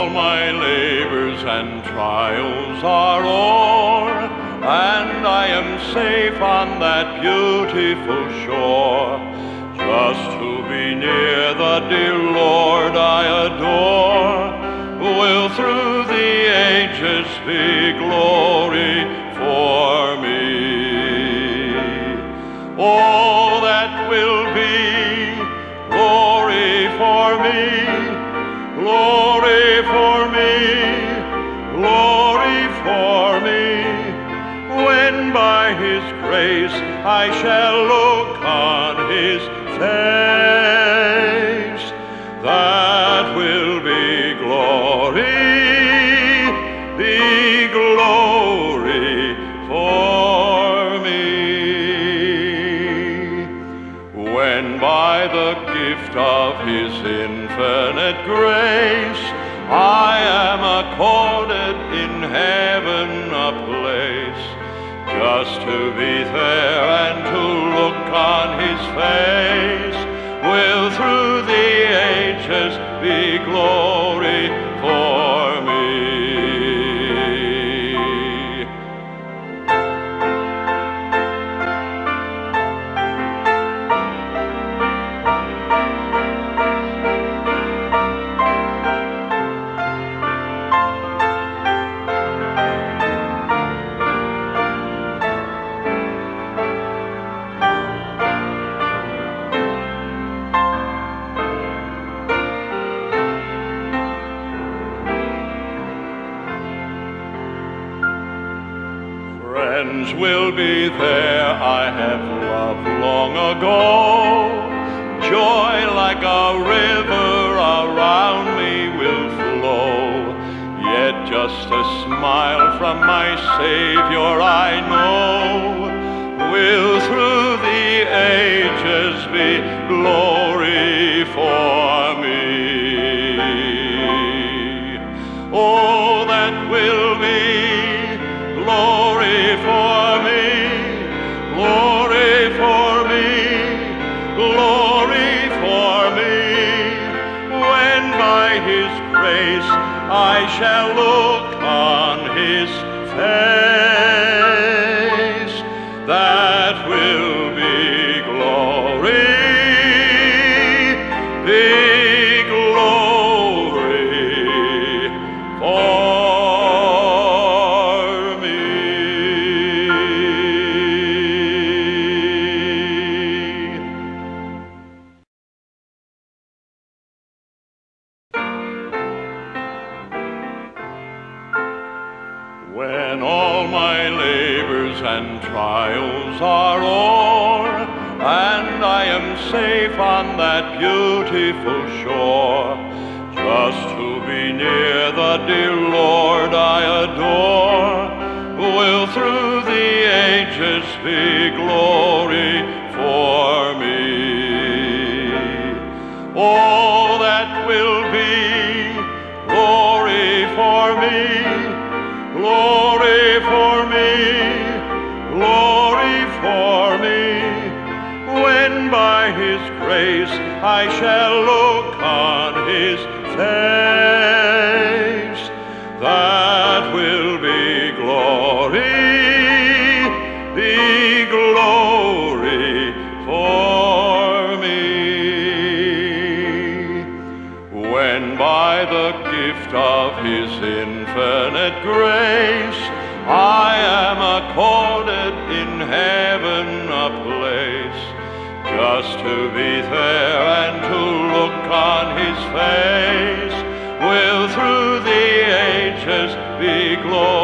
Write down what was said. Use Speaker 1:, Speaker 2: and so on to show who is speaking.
Speaker 1: all my labors and trials are o'er, and I am safe on that beautiful shore, just to be near the dear Lord I adore, will through the ages be glory for me. Oh, that will be glory for me, glory for me, glory for me, when by His grace I shall look on His face. That will be glory for me. When by the gift of His infinite grace I am accorded in heaven a place, just to be there and to look on His face, will through the ages be glory for me. Friends will be there I have loved long ago. Joy like a river around me will flow. Yet just a smile from my Savior I know will through the ages be glory for me. Oh, that will be glory for me, glory for me, glory for me, when by His grace I shall look on His face. That will be glory for when all my labors and trials are o'er, and I am safe on that beautiful shore, just to be near the dear Lord I adore, will through the ages be glory for me. Oh, that will be glory for me, glory for me, glory for me, when by His grace I shall look on His face. That will be glory for me. When by the gift of His infinite grace I am accorded in heaven a place, just to be there and to look on His face, will through the ages be glory